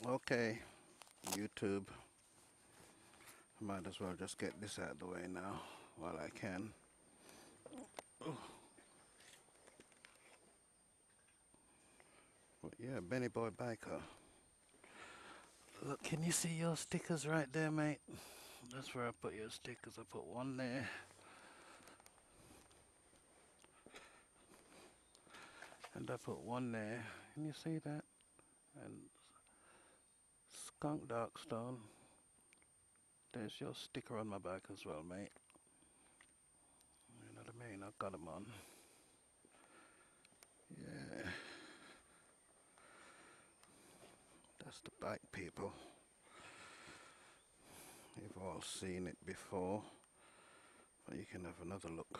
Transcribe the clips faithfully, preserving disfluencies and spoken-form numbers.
Okay, YouTube. Might as well just get this out of the way now while I can. But yeah, Benny Boy Biker. Look, can you see your stickers right there, mate? That's where I put your stickers. I put one there. And I put one there. Can you see that? And Skunk Darkstone. There's your sticker on my back as well, mate. You know what I mean? I got them on. Yeah. That's the bike, people. You've all seen it before. But you can have another look.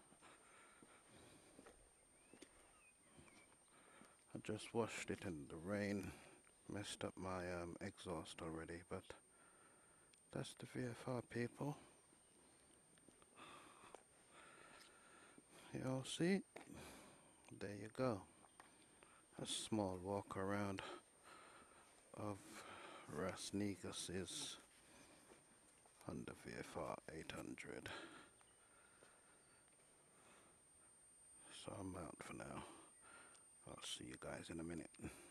I just washed it in the rain. Messed up my um, exhaust already, but that's the V F R, people. You all see? There you go. A small walk around of Ras Negas's Honda V F R eight hundred. So I'm out for now. I'll see you guys in a minute.